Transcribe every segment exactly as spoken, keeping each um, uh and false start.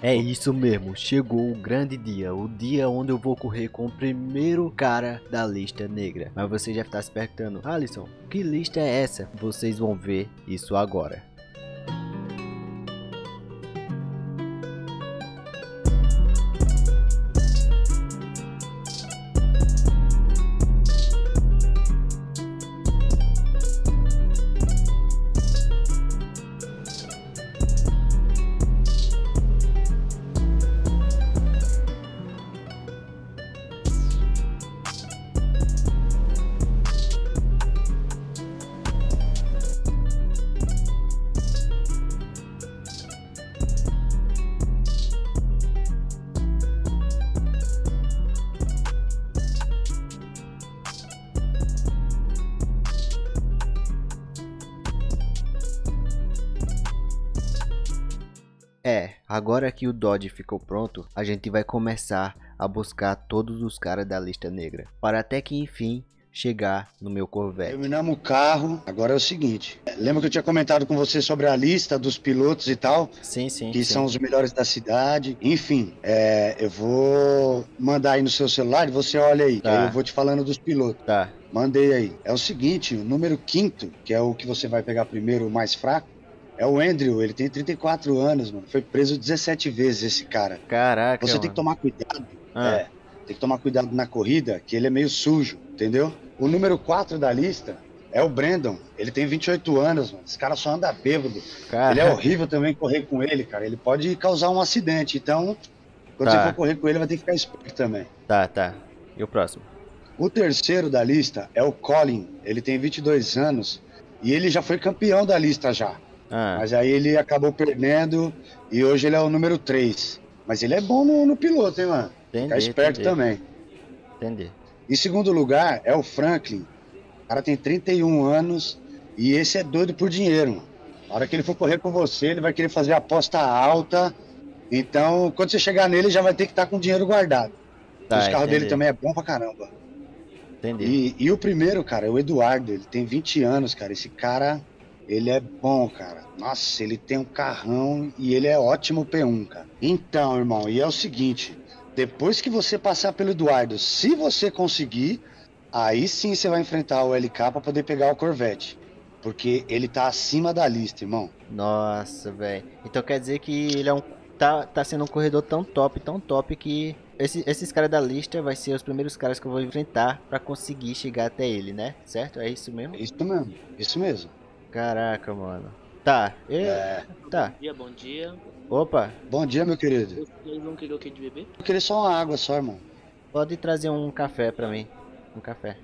É isso mesmo, chegou o grande dia, o dia onde eu vou correr com o primeiro cara da lista negra. Mas você já está se perguntando, Alisson, que lista é essa? Vocês vão ver isso agora. É, agora que o Dodge ficou pronto, a gente vai começar a buscar todos os caras da lista negra, para até que enfim chegar no meu Corvette. Terminamos o carro, agora é o seguinte, lembra que eu tinha comentado com você sobre a lista dos pilotos e tal? Sim, sim. Que sim. são os melhores da cidade, enfim, é, eu vou mandar aí no seu celular e você olha aí, Tá. que aí eu vou te falando dos pilotos. Tá. Mandei aí. É o seguinte, o número quinto, que é o que você vai pegar primeiro, o mais fraco, é o Andrew, ele tem trinta e quatro anos, mano. Foi preso dezessete vezes esse cara. Caraca, Você mano. tem que tomar cuidado. Ah. É, tem que tomar cuidado na corrida, que ele é meio sujo, entendeu? O número quatro da lista é o Brandon. Ele tem vinte e oito anos, mano. Esse cara só anda bêbado. Caraca. Ele é horrível também correr com ele, cara. Ele pode causar um acidente. Então, quando Tá. você for correr com ele, vai ter que ficar esperto também. Tá, tá. E o próximo? O terceiro da lista é o Colin. Ele tem vinte e dois anos e ele já foi campeão da lista já. Ah, Mas aí ele acabou perdendo e hoje ele é o número três. Mas ele é bom no, no piloto, hein, mano? entendi, Fica esperto entendi, também. entendi. Em segundo lugar é o Franklin. O cara tem trinta e um anos e esse é doido por dinheiro, mano. Na hora que ele for correr com você, ele vai querer fazer aposta alta. Então, quando você chegar nele, já vai ter que estar com dinheiro guardado. Tá, Os carros entendi. dele também é bom pra caramba. Entendi. E, e o primeiro, cara, é o Eduardo. Ele tem vinte anos, cara. Esse cara, ele é bom, cara. Nossa, ele tem um carrão e ele é ótimo P um, cara. Então, irmão, e é o seguinte. Depois que você passar pelo Eduardo, se você conseguir, aí sim você vai enfrentar o L K pra poder pegar o Corvette. Porque ele tá acima da lista, irmão. Nossa, velho. Então quer dizer que ele é um tá, tá sendo um corredor tão top, tão top que esse, esses caras da lista vai ser os primeiros caras que eu vou enfrentar pra conseguir chegar até ele, né? Certo? É isso mesmo? Isso mesmo, isso mesmo. Caraca, mano. Tá. E... É. Tá. Bom dia, bom dia. Opa, Bom dia, meu querido. Vocês vão querer o que de beber? Eu queria só uma água só, irmão. pode trazer um café pra mim. Um café.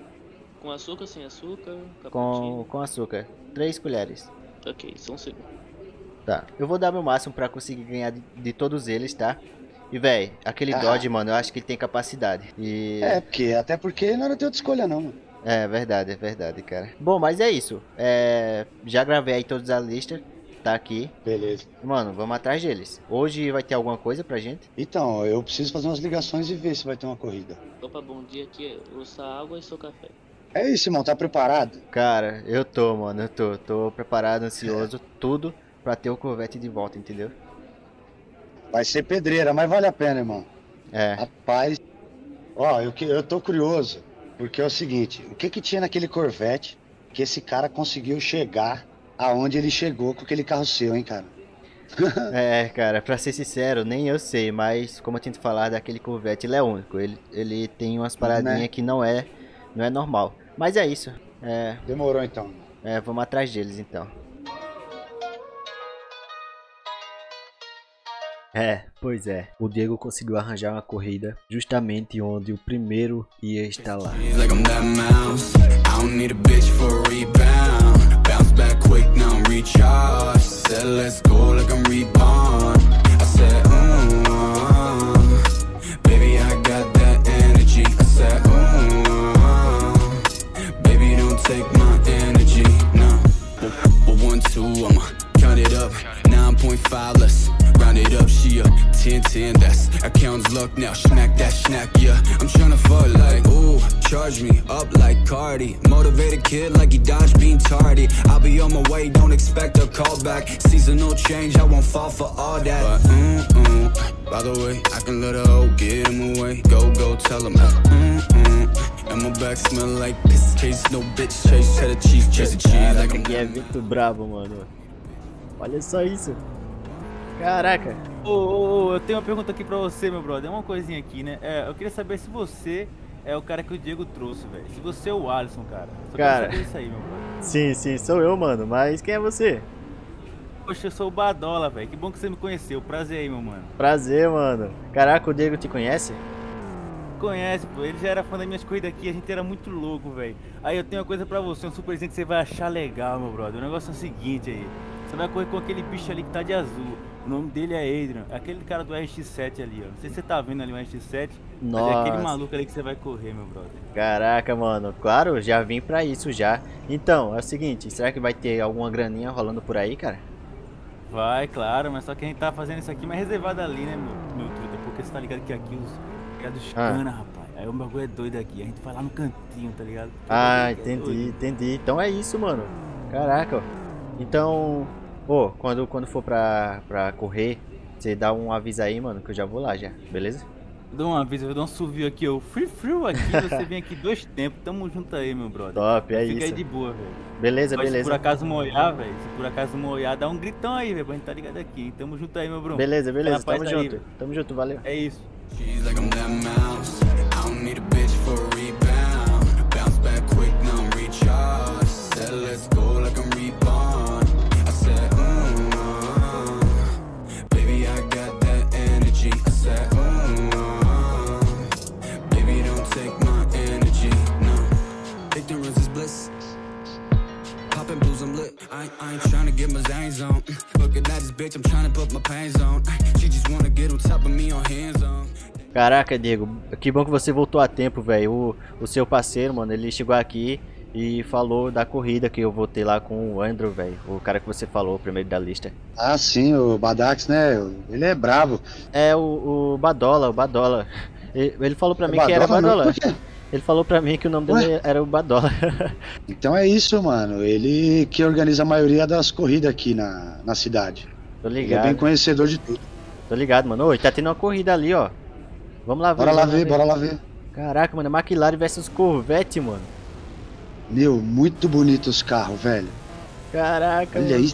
Com açúcar, sem açúcar? Com, Cappuccino? com açúcar. Três colheres. Ok, só um segundo. Tá. Eu vou dar meu máximo pra conseguir ganhar de, de todos eles, tá? E, véi, aquele Ah. Dodge, mano, eu acho que ele tem capacidade. E... É, porque até porque não era ter outra escolha, não, mano. É verdade, é verdade, cara. Bom, mas é isso. É... Já gravei aí todas as listas. Tá aqui. Beleza. Mano, vamos atrás deles. Hoje vai ter alguma coisa pra gente? Então, eu preciso fazer umas ligações e ver se vai ter uma corrida. Opa, bom dia aqui. Ouça água e seu café. É isso, irmão, tá preparado? Cara, eu tô, mano, eu tô. Tô preparado, ansioso, tudo pra ter o Corvette de volta, entendeu? Vai ser pedreira, mas vale a pena, irmão. É. Rapaz, ó, eu, que- eu tô curioso, porque é o seguinte, o que que tinha naquele Corvette que esse cara conseguiu chegar aonde ele chegou com aquele carro seu, hein, cara? É, cara, pra ser sincero, nem eu sei, mas como eu tinha te falar daquele Corvette, ele é único. Ele, ele tem umas paradinhas Né? que não é, não é normal. Mas é isso. É, Demorou, então. é, vamos atrás deles então. É, pois é. O Diego conseguiu arranjar uma corrida justamente onde o primeiro ia estar lá. Like I'm that mouse. I don't need a bitch for a rebound. Bounce back quick, now recharge. Said let's go like I'm reborn. I said, mm, baby, I got that energy. I said, mm, baby, don't take my energy, no. Well, one, two, I'ma count it up. nine point five, let's round it up. She a ten ten, that's accounts luck now. Smack that snack, yeah. I'm tryna fuck like, ooh. charge me up like Cardi. Motivated kid like he dodged being tardy. I'll be on my way, don't expect a call back. Seasonal change, I won't fall for all that. But, mm, mm, by the way, I can let a hoe get him away. Go, go, tell him. Mm, mm, and my back smell like piss. Chase no bitch, chase cheddar cheese, chase the cheese like I'm Aqui é muito brabo, mano. Olha só isso. Caraca. Ô, ô, ô, eu tenho uma pergunta aqui pra você, meu brother. É uma coisinha aqui, né? É, eu queria saber se você é o cara que o Diego trouxe, velho. Se você é o Alisson, cara. Só Cara. quero saber isso aí, meu brother. Sim, sim, sou eu, mano. Mas quem é você? Poxa, eu sou o Badola, velho. Que bom que você me conheceu. Prazer aí, meu mano. Prazer, mano. Caraca, o Diego te conhece? Conhece, pô. Ele já era fã das minhas corridas aqui. A gente era muito louco, velho. Aí eu tenho uma coisa pra você. Um surpresinho que você vai achar legal, meu brother. O negócio é o seguinte aí. Você vai correr com aquele bicho ali que tá de azul. O nome dele é Adrian. Aquele cara do R X sete ali, ó. Não sei se você tá vendo ali o R X sete. Mas é aquele Nossa. maluco ali que você vai correr, meu brother. Caraca, mano. Claro, já vim pra isso já. Então, é o seguinte. Será que vai ter alguma graninha rolando por aí, cara? Vai, claro. Mas só que a gente tá fazendo isso aqui mais reservado ali, né, meu, meu truta? Porque você tá ligado que aqui os caras dos Ah. cana, rapaz. Aí o bagulho é doido aqui. A gente vai lá no cantinho, tá ligado? Ah, É entendi, doido. entendi. Então é isso, mano. Caraca, ó. Então, pô, quando, quando for pra, pra correr, você dá um aviso aí, mano, que eu já vou lá já, beleza? Eu dou um aviso, eu dou um suvio aqui, ó. Free free aqui, você vem aqui dois tempos. Tamo junto aí, meu brother. Top, é Fica isso. aí de boa, velho. Beleza, Mas se por beleza. acaso molhar, velho, se por acaso molhar, dá um gritão aí, velho, pra gente tá ligado aqui, hein? Tamo junto aí, meu Bruno. Beleza, beleza. Fica na Tamo paz aí, junto. velho. Tamo junto, valeu. É isso. cheese like I'm that mouse. I don't need a bitch for a rebound. Bounce back quick, now I'm recharged. Said let's go like I'm reborn. I said, mm, baby, I got that energy. I said, mm, baby, don't take my energy, no. Ignorance is bliss. Poppin' blues, I'm lit. I, I ain't tryna get my zangs on. Looking at this bitch, I'm tryna put my pains on. She just wanna get on top of me on hands on. Caraca, Diego, que bom que você voltou a tempo, velho. O, o seu parceiro, mano, ele chegou aqui e falou da corrida que eu vou ter lá com o Andrew, velho. O cara que você falou, o primeiro da lista. Ah, sim, o Badax, né? Ele é brabo. É o, o Badola, o Badola. Ele, ele falou pra mim É que era Badola, não? Badola. Por quê? Ele falou pra mim que o nome dele era o Badola. Então é isso, mano. Ele que organiza a maioria das corridas aqui na, na cidade. Tô Ele é ligado, bem conhecedor de tudo. tô ligado, mano. Oi, tá tendo uma corrida ali, ó. Vamos lá ver. Bora lá vamos ver, bora lá ver. Caraca, mano, é McLaren versus Corvette, mano. Meu, muito bonito os carros, velho. Caraca, Olha mano. isso.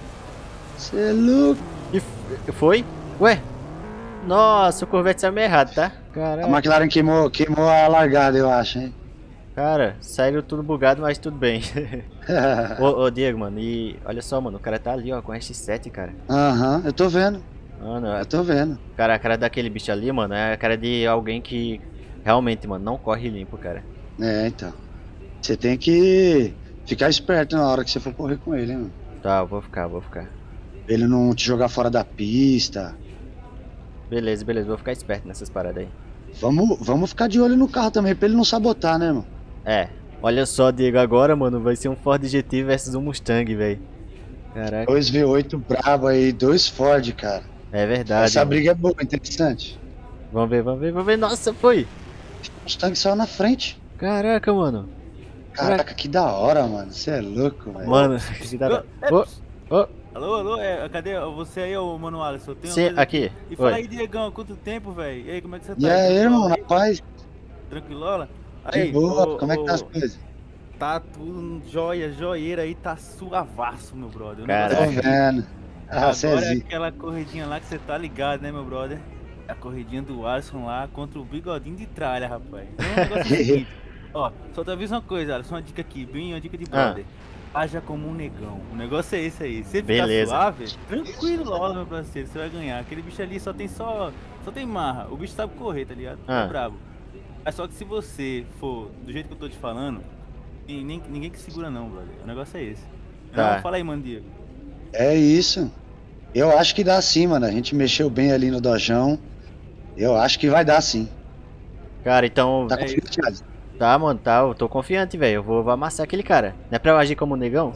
Você é louco. E f- foi? Ué? Nossa, o Corvette saiu meio errado, tá? A Caraca. McLaren queimou, queimou a largada, eu acho, hein? Cara, saíram tudo bugado, mas tudo bem. ô, ô, Diego, mano, e olha só, mano, o cara tá ali, ó, com R X sete, cara. Aham, eu tô vendo, Mano, eu tô vendo. cara, a cara daquele bicho ali, mano, é a cara de alguém que realmente, mano, não corre limpo, cara. É, então. Você tem que ficar esperto na hora que você for correr com ele, hein, mano. Tá, eu vou ficar, vou ficar. Ele não te jogar fora da pista. Beleza, beleza, vou ficar esperto nessas paradas aí. Vamos, vamos ficar de olho no carro também, pra ele não sabotar, né, mano? É, olha só, Diego, agora, mano, vai ser um Ford G T versus um Mustang, velho. Caraca, Dois V oito brabo aí, dois Ford, cara. é verdade. Essa mano. briga é boa, interessante. Vamos ver, vamos ver, vamos ver. Nossa, foi! O Mustang saiu na frente. Caraca, mano. Caraca, que da hora, mano. Você é louco, velho. Mano, que da hora. Ô, ô, Alô, alô, é, cadê você aí, ô Mano Alisson? Eu tenho uma Cê, coisa aqui, E fala oi. aí, Diegão, quanto tempo, velho? E aí, como é que você tá? E aí, Tranquilola irmão, na paz? Tranquilola? De Aí, boa, ô, como é que ô, tá as coisas? Tá tudo joia, joieira aí, tá suavaço, meu brother. O Caraca. Tô negócio é- vendo. Ah, você é Agora é zica. aquela corridinha lá que você tá ligado, né, meu brother? A corridinha do Alisson lá contra o bigodinho de tralha, rapaz. Então o negócio é o seguinte, ó, só te aviso uma coisa, Alisson, uma dica aqui, bem uma dica de brother. Haja como um negão. O negócio é esse aí. Se ficar Beleza. suave, tranquilo, logo, meu parceiro, você vai ganhar. Aquele bicho ali só tem só. Só tem marra. O bicho sabe correr, tá ligado? Ah. É brabo. Mas só que se você for do jeito que eu tô te falando, tem nem, ninguém que segura não, brother. O negócio é esse. Tá. Não, fala aí, mano, Diego. É isso. Eu acho que dá sim, mano. A gente mexeu bem ali no dojão. Eu acho que vai dar sim. Cara, então. Tá É confiante, Alisson? Tá, mano, tá, eu tô confiante, velho. Eu vou, vou amassar aquele cara. Não é pra eu agir como um negão?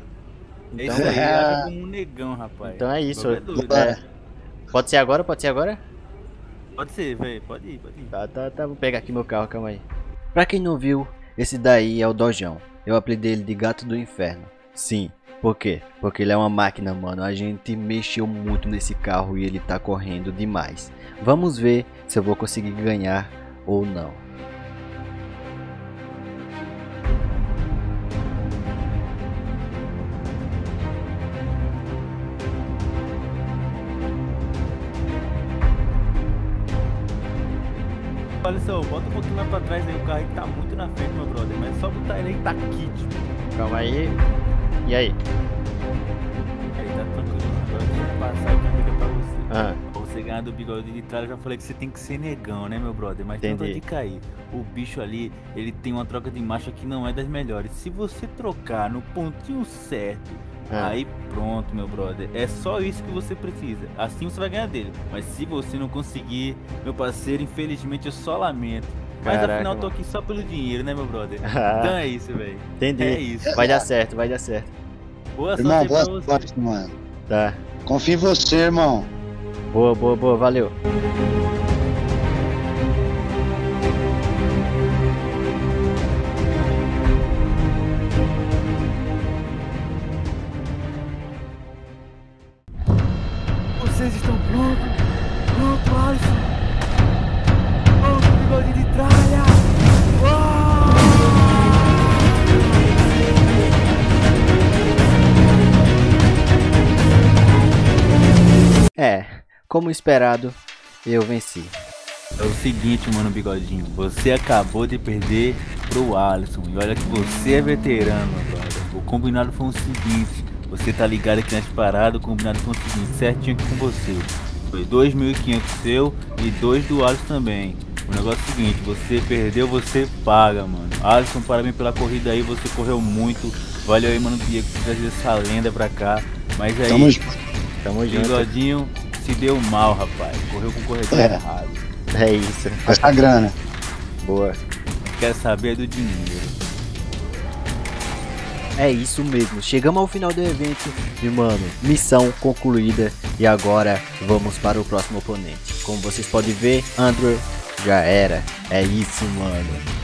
É Então, isso aí, é. haja como um negão, rapaz. então é isso. O bagulho é doido. É. Pode ser agora? Pode ser agora? Pode ser, velho. Pode ir, pode ir. Tá, tá, tá. Vou pegar aqui meu carro, calma aí. Pra quem não viu, esse daí é o Dojão. Eu apelidei ele de Gato do Inferno. Sim, por quê? Porque ele é uma máquina, mano. A gente mexeu muito nesse carro e ele tá correndo demais. Vamos ver se eu vou conseguir ganhar ou não. Olha só, bota um pouquinho mais pra trás aí, o carro aí tá muito na frente, meu brother. Mas é só botar ele aí, tá kit. Calma aí. E aí? Aí tá tranquilo, agora deixa eu passar e pergunta pra você. Ah, Pra você ganhar do bigode de trás, eu já falei que você tem que ser negão, né, meu brother? Mas tem Entendi. de cair. O bicho ali, ele tem uma troca de marcha que não é das melhores. Se você trocar no pontinho certo, ah. aí pronto, meu brother. É só isso que você precisa. Assim você vai ganhar dele. Mas se você não conseguir, meu parceiro, infelizmente eu só lamento. Mas Caraca, afinal eu tô mano. aqui só pelo dinheiro, né, meu brother? Ah. Então é isso, velho. Entendi. É isso. Vai dar certo, vai dar certo. Boa sorte Irmão, aí pra boa você. sorte, mano. Tá. Confio em você, irmão. Boa, boa, boa. Valeu. Vocês estão prontos? Pronto, Alisson? Pronto, bigode de tralha! É, como esperado, eu venci. É o seguinte, mano, bigodinho. Você acabou de perder pro Alisson. E olha que você é veterano, meu brother. O combinado foi o seguinte. Você tá ligado aqui nas paradas, o combinado foi o seguinte, certinho aqui com você. Foi dois mil e quinhentos seu e dois do Alisson também. O negócio é o seguinte, você perdeu, você paga, mano. Alisson, parabéns pela corrida aí, você correu muito. Valeu aí, mano, Diego, por trazer essa lenda pra cá. Mas aí, Tamo junto. Tamo junto. bigodinho se deu mal, rapaz. Correu com o corredor É. errado. É isso. Essa grana. Boa. Quer saber do dinheiro. É isso mesmo. Chegamos ao final do evento e, mano, missão concluída. E agora vamos para o próximo oponente. Como vocês podem ver, Andrew já era. É isso, mano.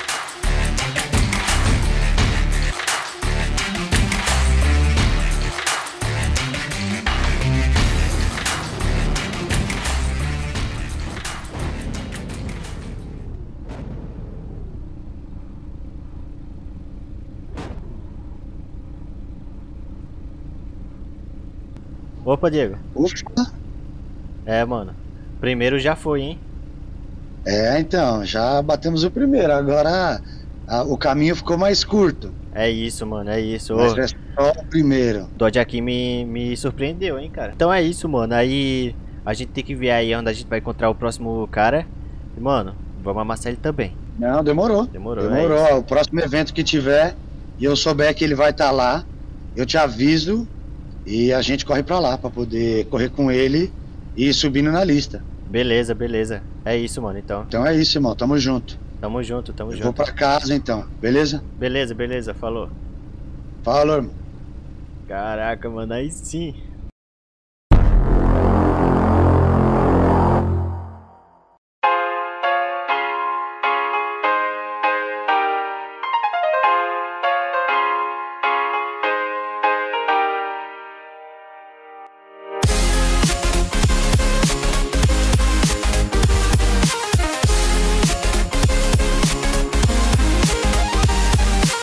Opa, Diego. Ufa. É, mano. Primeiro já foi, hein? É, então, já batemos o primeiro. Agora a- o caminho ficou mais curto. É isso, mano. É isso. Ô, Mas é só o primeiro. o Dodge aqui me, me surpreendeu, hein, cara. Então é isso, mano. Aí a gente tem que ver aí onde a gente vai encontrar o próximo cara. E, mano, vamos amassar ele também. Não, demorou. Demorou, é Demorou. isso. O próximo evento que tiver e eu souber que ele vai estar lá, eu te aviso e a gente corre pra lá pra poder correr com ele e ir subindo na lista. Beleza, beleza. É isso, mano. Então, Então é isso, irmão. Tamo junto. tamo junto, tamo Eu vou junto. pra casa então, beleza? Beleza, beleza. Falou. Falou, irmão. Caraca, mano. Aí sim.